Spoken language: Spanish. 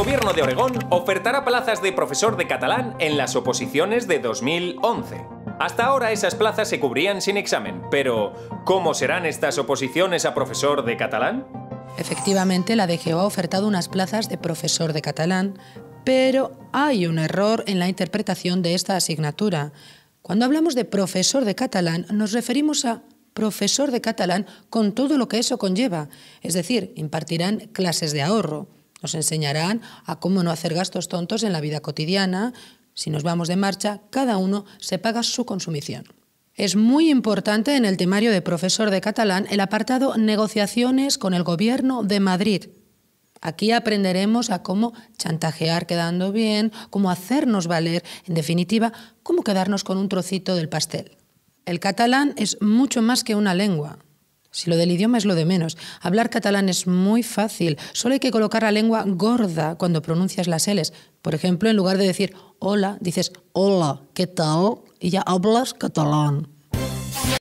Gobierno de Oregón ofertará plazas de profesor de catalán en las oposiciones de 2011. Hasta ahora esas plazas se cubrían sin examen, pero ¿cómo serán estas oposiciones a profesor de catalán? Efectivamente, la DGO ha ofertado unas plazas de profesor de catalán, pero hay un error en la interpretación de esta asignatura. Cuando hablamos de profesor de catalán, nos referimos a profesor de catalán con todo lo que eso conlleva. Es decir, impartirán clases de ahorro, nos enseñarán a cómo no hacer gastos tontos en la vida cotidiana. Si nos vamos de marcha, cada uno se paga su consumición. Es muy importante en el temario de profesor de catalán el apartado negociaciones con el Gobierno de Madrid. Aquí aprenderemos a cómo chantajear quedando bien, cómo hacernos valer, en definitiva, cómo quedarnos con un trocito del pastel. El catalán es mucho más que una lengua. Si lo del idioma es lo de menos. Hablar catalán es muy fácil. Solo hay que colocar la lengua gorda cuando pronuncias las L's. Por ejemplo, en lugar de decir hola, dices hola, ¿qué tal? Y ya hablas catalán.